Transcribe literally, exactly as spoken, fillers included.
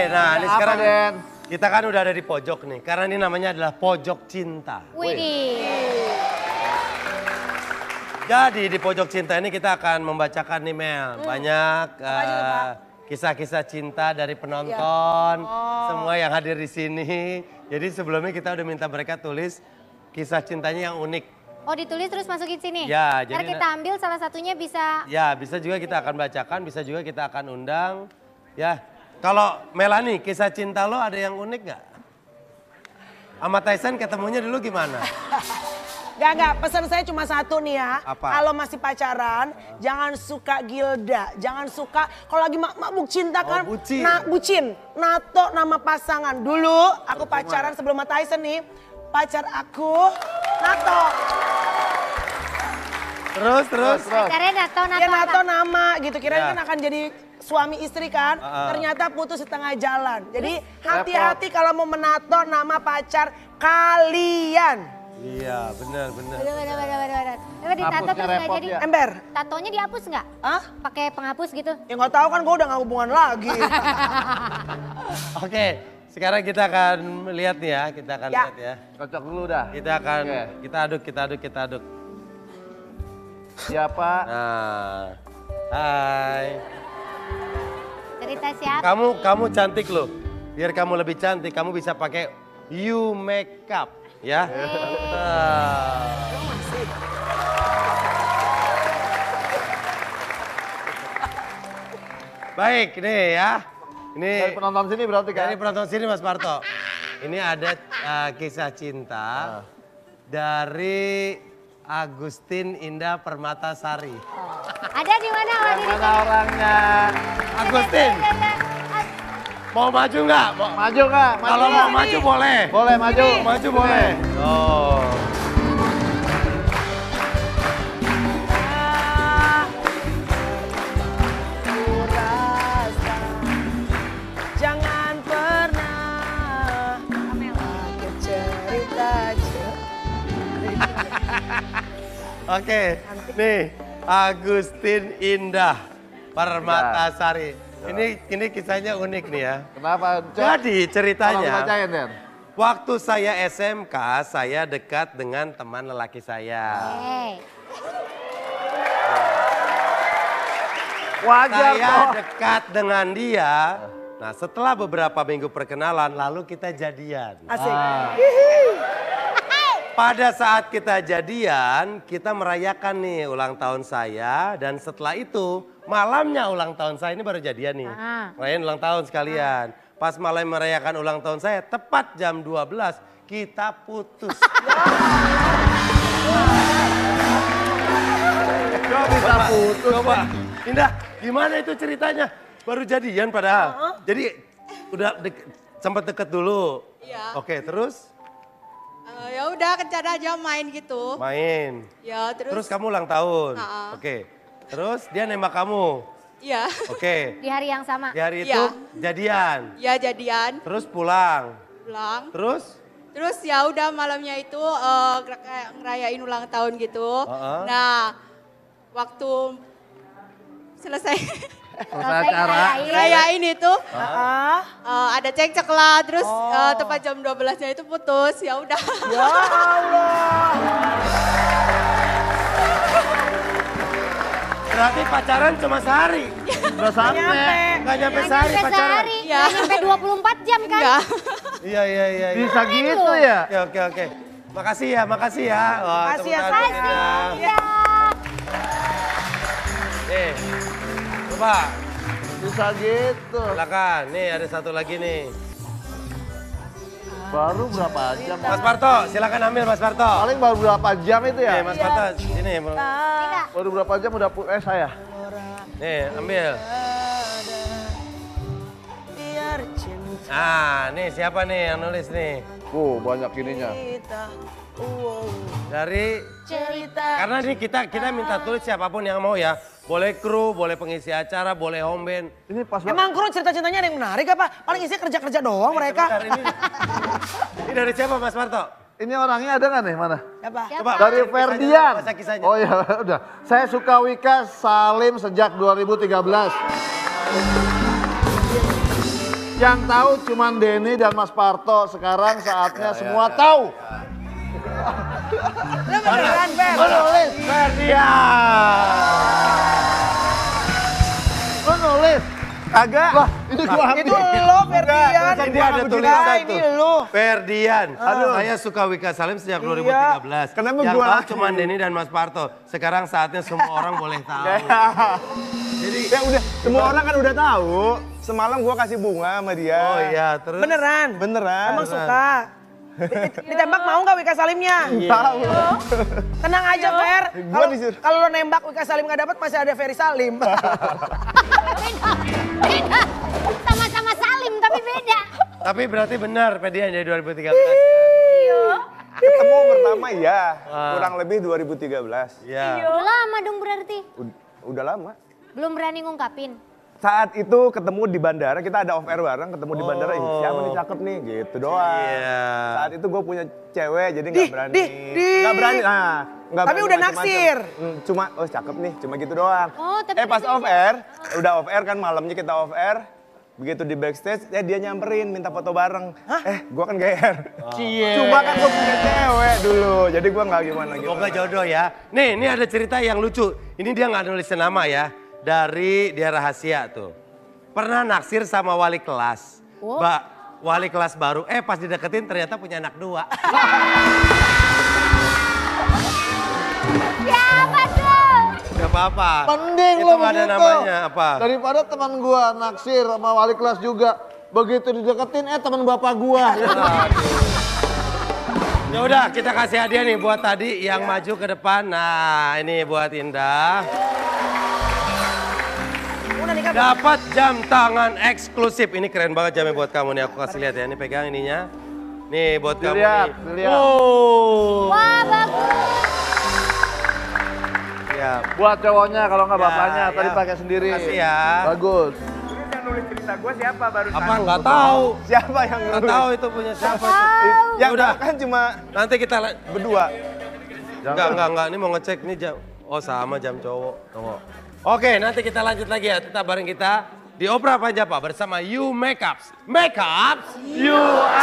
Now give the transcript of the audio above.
nah ini Apa, sekarang Den? kita kan udah ada di pojok nih. Karena ini namanya adalah pojok cinta. Widih. Jadi di pojok cinta ini kita akan membacakan nih Mel. Hmm. Banyak uh, kisah-kisah cinta dari penonton. Ya. Oh. Semua yang hadir di sini. Jadi sebelumnya kita udah minta mereka tulis kisah cintanya yang unik. Oh ditulis terus masukin sini? Ya, Ntar jadi kita ambil salah satunya bisa... Ya bisa juga kita akan bacakan, bisa juga kita akan undang. Ya, kalau Melani kisah cinta lo ada yang unik gak? Sama Tyson ketemunya dulu gimana? Gak, gak, pesan saya cuma satu nih ya. Apa? Kalau masih pacaran, jangan suka gilda. Jangan suka, kalau lagi mak mabuk cinta kan. Oh, bucin. Nah, bucin. Nato nama pasangan. Dulu aku pacaran sebelum sama Tyson nih. Pacar aku, Nato. Terus, terus. Pacarnya Nato, Nato Ya Nato apa? nama gitu. Kirain Ya. kan akan jadi suami istri kan. Uh -uh. Ternyata putus di tengah jalan. Jadi hati-hati kalau mau menato nama pacar kalian. Iya, benar, benar. Bener, bener, bener, bener, bener. Tapi ditato Hapusnya terus nggak repot jadi. ya. Ember. Tatonya dihapus nggak? Hah? Pakai penghapus gitu? Ya nggak tahu kan gue udah gak hubungan lagi. Oke, sekarang kita akan lihat nih ya. Kita akan Ya. lihat ya. Kocok dulu dah. Kita akan, Oke. kita aduk, kita aduk, kita aduk. Siapa? Nah, hai. Cerita siapa? Kamu, kamu cantik loh. Biar kamu lebih cantik, kamu bisa pakai You Makeup. Ya. Nah. Baik, nih ya. Ini Dari penonton sini berarti kan? dari penonton sini Mas Parto. Ini ada uh, kisah cinta dari Agustin Indah Permatasari. Ada di mana? Ada di Mana orangnya? Agustin, mau maju nggak? Mau- Maju nggak? Maju Kalau nggak? mau maju boleh. Boleh maju. Maju boleh. Oh. Jangan pernah pakai cerita Oke, nih Agustin Indah Permatasari. Ini ini kisahnya unik nih ya. Kenapa? Cok? Jadi Tolong ceritanya, dibacain, Den. waktu saya S M K, saya dekat dengan teman lelaki saya. Hey. Wajar Saya kok. dekat dengan dia. Nah, setelah beberapa minggu perkenalan, lalu kita jadian. Asik. Ah. Pada saat kita jadian, kita merayakan nih ulang tahun saya. Dan setelah itu, malamnya ulang tahun saya, ini baru jadian nih. Ah. Rayain ulang tahun sekalian. Pas malam merayakan ulang tahun saya, tepat jam dua belas, kita putus. Kok bisa putus? Coba, Indah, gimana itu ceritanya? Baru jadian padahal. Jadi udah dek- sempat deket dulu. Iya. Oke, terus Eh, ya udah kencan aja main gitu. main. Ya terus. Terus kamu ulang tahun. Ha-ha. Oke. Terus dia nembak kamu. Iya. Oke. Di hari yang sama. Di hari itu Iya. jadian. Ya jadian, Terus pulang. pulang. Terus Terus ya udah malamnya itu eh, nger- kayak ngerayain ulang tahun gitu. Ha-ha. Nah, waktu selesai Selesai acara. ngerayain. ngerayain itu Ah, eh, ada cekcok lah. Terus eh, tepat jam dua belasnya itu putus. Ya udah. ya Allah. berarti pacaran cuma sehari. Udah sampai. Nyampe. Nggak nyampe Nggak sehari nyampe pacaran. sehari, Iya. nggak nyampe dua puluh empat jam kan? Enggak. Iya, iya, iya. iya. Bisa gitu ya? Oke, oke, oke. Makasih ya, makasih ya. Wah, Makasih ya, tepuk tangan buat makasih. Indah. Ya. Nih, coba Bisa gitu. silakan. Nih ada satu lagi nih. Baru berapa jam? Mas Parto, silakan ambil Mas Parto. Paling baru berapa jam itu Nih, ya? Mas Parto, sini. Ini nggak? Baru berapa jam udah pu- eh saya. Nih, ambil. Biar cinta Nah, nih siapa nih yang nulis nih? Oh, banyak ininya. kita. Wow. Dari Cerita. karena ini kita kita minta tulis siapapun yang mau ya. Boleh kru, boleh pengisi acara, boleh home band. Ini pas banget. Emang kru cerita-cintanya ada yang menarik apa? Paling isinya kerja-kerja doang mereka. Sebentar, ini, ini dari siapa Mas Parto? Ini orangnya ada nggak nih mana? Siapa? Siapa? Coba Dari baca kisahnya, Ferdian. baca kisahnya. Oh ya udah. Saya suka Wika Salim sejak dua ribu tiga belas. Yang tahu cuman Denny dan Mas Parto. Sekarang saatnya semua tahu. Lu beneran, Fer? Menulis. Ferdian. Menulis. Agak. Lah, ini gua ambil. Itu lo, Ferdian. Ini ada tulisan Ini tuh. lo. Ferdian. Saya suka Wika Salim sejak dua ribu tiga belas. Kenapa Yang gua tahu lagi? cuma Denny dan Mas Parto. Sekarang saatnya semua orang boleh tahu. Jadi ya udah, semua orang kan udah tahu. Semalam gua kasih bunga sama dia. Oh iya, terus. Beneran? Beneran. Emang suka? Di- Ditembak mau nggak Wika Salimnya? Tahu. Tenang aja, Fer. Gua Kalau disuruh- kalau lo nembak Wika Salim nggak dapat masih ada Ferry Salim. Beda, beda. Sama-sama Salim tapi beda. Tapi berarti benar Ferdian dari dua ribu tiga belas. Iya. Ketemu pertama ya, Ah. kurang lebih dua ribu tiga belas. Iya. Udah lama dong berarti. Ud- Udah lama. Belum berani ngungkapin. Saat itu ketemu di bandara, kita ada off air bareng, ketemu di bandara, "Ih, siapa nih cakep nih, gitu doang. Iya. Saat itu gue punya cewek, jadi Di, nggak berani. di, di. Nggak berani, nah. Nggak Tapi berani udah macem-macem. naksir. Hmm, Cuma, oh cakep nih, cuma gitu doang. Oh, tapi eh pas udah off air, udah off air kan malamnya kita off air. Begitu di backstage, eh dia nyamperin, minta foto bareng. Eh, gue kan G R. Cuma kan gue punya cewek dulu, jadi gue nggak gimana gitu. Semoga jodoh ya. Nih, ini ada cerita yang lucu. Ini dia nggak nulis nama ya. Dari dia rahasia tuh. Pernah naksir sama wali kelas. Oh. Mbak, wali kelas baru. Eh pas dideketin ternyata punya anak dua. Siapa tuh? Gak apa-apa. Mending Itu lo nggak ada begitu. namanya apa. Daripada teman gua naksir sama wali kelas juga. Begitu dideketin, eh teman bapak gua. Ya udah kita kasih hadiah nih buat tadi yang maju ke depan. Nah ini buat Indah. Udah nih kan. Dapat jam tangan eksklusif. Ini keren banget jamnya buat kamu nih. Aku kasih lihat ya. Ini pegang ininya. Nih buat kamu Dilihat, nih. dilihat. Oh. Wah, bagus. Ya. Buat cowoknya kalau nggak Ya, bapaknya, tadi ya. pakai sendiri. Makasih ya. Bagus. Terus yang nulis cerita gue siapa barusan? Apa nggak tahu? Siapa yang Nggak nulis? tahu itu punya siapa itu. Ya udah. udah kan cuma Nanti kita la- berdua. enggak enggak enggak ini mau ngecek nih jam. Oh sama jam cowok. Oke, nanti kita lanjut lagi ya. Tetap bareng kita di Opera Panjapa bersama You Makeups. Makeups You